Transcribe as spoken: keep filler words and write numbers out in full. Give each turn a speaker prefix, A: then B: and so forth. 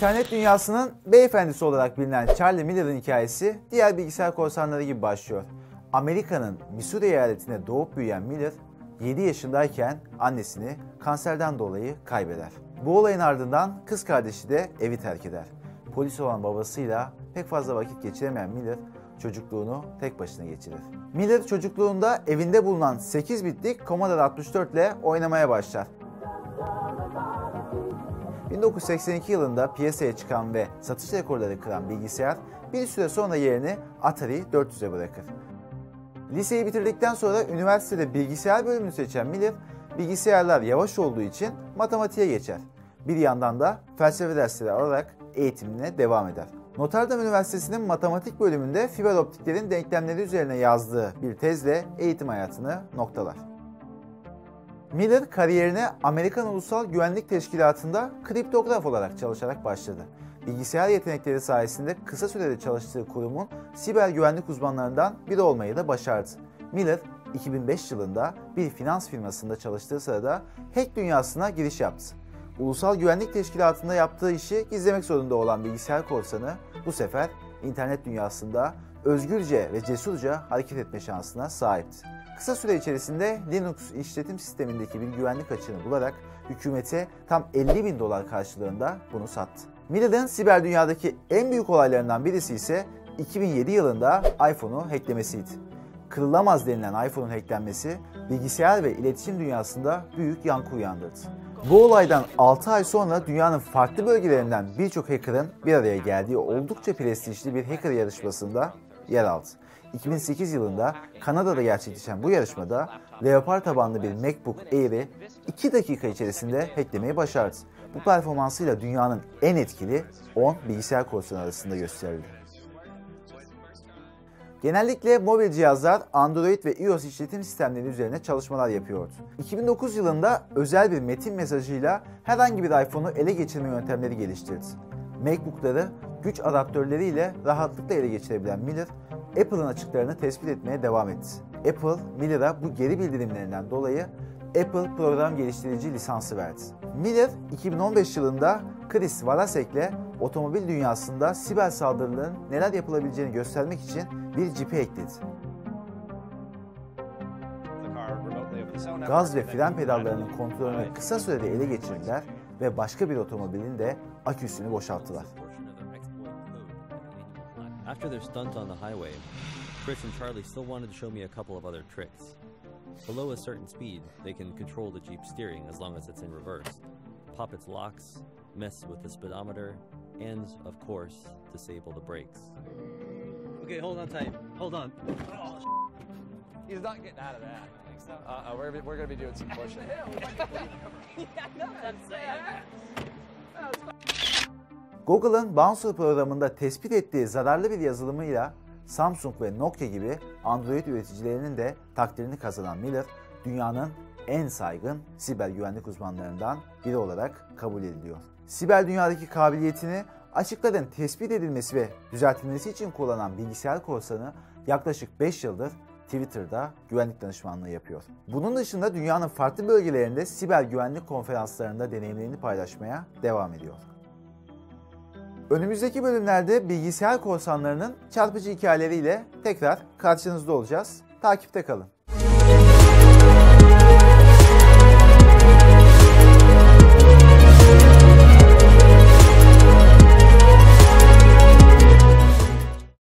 A: İnternet dünyasının beyefendisi olarak bilinen Charlie Miller'ın hikayesi diğer bilgisayar korsanları gibi başlıyor. Amerika'nın Missouri eyaletinde doğup büyüyen Miller, yedi yaşındayken annesini kanserden dolayı kaybeder. Bu olayın ardından kız kardeşi de evi terk eder. Polis olan babasıyla pek fazla vakit geçiremeyen Miller, çocukluğunu tek başına geçirir. Miller çocukluğunda evinde bulunan sekiz bitlik Commodore altmış dört ile oynamaya başlar. bin dokuz yüz seksen iki yılında piyasaya çıkan ve satış rekorları kıran bilgisayar bir süre sonra yerini Atari dört yüze bırakır. Liseyi bitirdikten sonra üniversitede bilgisayar bölümünü seçen Miller, bilgisayarlar yavaş olduğu için matematiğe geçer. Bir yandan da felsefe dersleri alarak eğitimine devam eder. Notre Dame Üniversitesi'nin matematik bölümünde fiber optiklerin denklemleri üzerine yazdığı bir tezle eğitim hayatını noktalar. Miller kariyerine Amerikan Ulusal Güvenlik Teşkilatı'nda kriptograf olarak çalışarak başladı. Bilgisayar yetenekleri sayesinde kısa sürede çalıştığı kurumun siber güvenlik uzmanlarından biri olmayı da başardı. Miller, iki bin beş yılında bir finans firmasında çalıştığı sırada hack dünyasına giriş yaptı. Ulusal Güvenlik Teşkilatı'nda yaptığı işi gizlemek zorunda olan bilgisayar korsanı bu sefer internet dünyasında özgürce ve cesurca hareket etme şansına sahipti. Kısa süre içerisinde Linux işletim sistemindeki bir güvenlik açığını bularak hükümete tam elli bin dolar karşılığında bunu sattı. Miller'ın siber dünyadaki en büyük olaylarından birisi ise iki bin yedi yılında iPhone'u hacklemesiydi. Kırılamaz denilen iPhone'un hacklenmesi bilgisayar ve iletişim dünyasında büyük yankı uyandırdı. Bu olaydan altı ay sonra dünyanın farklı bölgelerinden birçok hacker'ın bir araya geldiği oldukça prestijli bir hacker yarışmasında yer aldı. iki bin sekiz yılında Kanada'da gerçekleşen bu yarışmada Leopard tabanlı bir MacBook Air'i iki dakika içerisinde hacklemeyi başardı. Bu performansıyla dünyanın en etkili on bilgisayar korsanı arasında gösterildi. Genellikle mobil cihazlar Android ve iOS işletim sistemleri üzerine çalışmalar yapıyordu. iki bin dokuz yılında özel bir metin mesajıyla herhangi bir iPhone'u ele geçirme yöntemleri geliştirdi. MacBook'ları güç adaptörleriyle rahatlıkla ele geçirebilen Miller, Apple'ın açıklarını tespit etmeye devam etti. Apple, Miller'a bu geri bildirimlerinden dolayı Apple Program Geliştirici lisansı verdi. Miller, iki bin on beş yılında Chris Warasek'le otomobil dünyasında siber saldırıların neler yapılabileceğini göstermek için bir cipi ekledi. Gaz ve fren pedallarının kontrolünü kısa sürede ele geçirdiler ve başka bir otomobilin de aküsünü boşalttılar.
B: After their stunt on the highway, Chris and Charlie still wanted to show me a couple of other tricks. Below a certain speed, they can control the Jeep's steering as long as it's in reverse, pop its locks, mess with the speedometer, and, of course, disable the brakes.
C: Okay, hold on tight. Hold on. Oh, he's not getting out of that. I think so. Uh, we're, we're going to be doing some pushing.
A: Google'ın Bouncer programında tespit ettiği zararlı bir yazılımıyla Samsung ve Nokia gibi Android üreticilerinin de takdirini kazanan Miller, dünyanın en saygın siber güvenlik uzmanlarından biri olarak kabul ediliyor. Siber dünyadaki kabiliyetini açıkların tespit edilmesi ve düzeltilmesi için kullanan bilgisayar korsanı yaklaşık beş yıldır Twitter'da güvenlik danışmanlığı yapıyor. Bunun dışında dünyanın farklı bölgelerinde siber güvenlik konferanslarında deneyimlerini paylaşmaya devam ediyor. Önümüzdeki bölümlerde bilgisayar korsanlarının çarpıcı hikayeleriyle tekrar karşınızda olacağız. Takipte kalın.